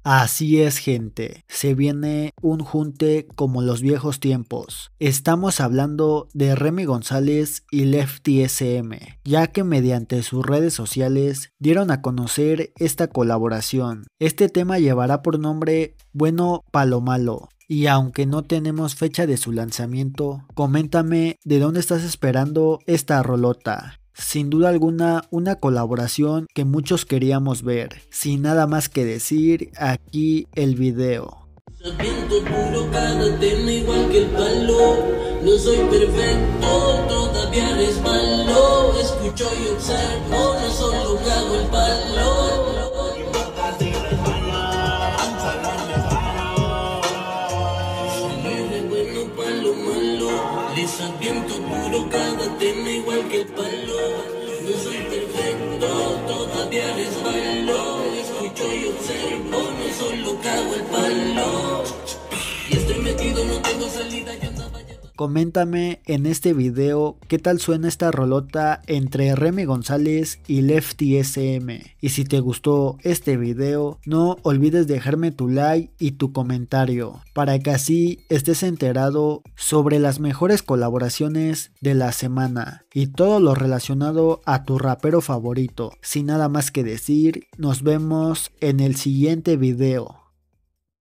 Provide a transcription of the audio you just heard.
Así es, gente, se viene un junte como los viejos tiempos. Estamos hablando de Remy González y Lefty SM, ya que mediante sus redes sociales dieron a conocer esta colaboración. Este tema llevará por nombre Bueno pa' lo malo. Y aunque no tenemos fecha de su lanzamiento, coméntame de dónde estás esperando esta rolota. Sin duda alguna, una colaboración que muchos queríamos ver. Sin nada más que decir, aquí el video. Viento puro, cada tema igual que el palo. No soy perfecto, todavía resbalo. Escucho y observo, no solo cago el palo. Bueno pa' lo malo. Les viento puro, cada tema igual que el palo. No soy perfecto, todavía resbalo. Escucho y observo, no solo cago el palo. Y estoy metido, no tengo salida, ya andaba ya. Coméntame en este video qué tal suena esta rolota entre Remy González y Lefty SM. Y si te gustó este video, no olvides dejarme tu like y tu comentario, para que así estés enterado sobre las mejores colaboraciones de la semana y todo lo relacionado a tu rapero favorito. Sin nada más que decir, nos vemos en el siguiente video.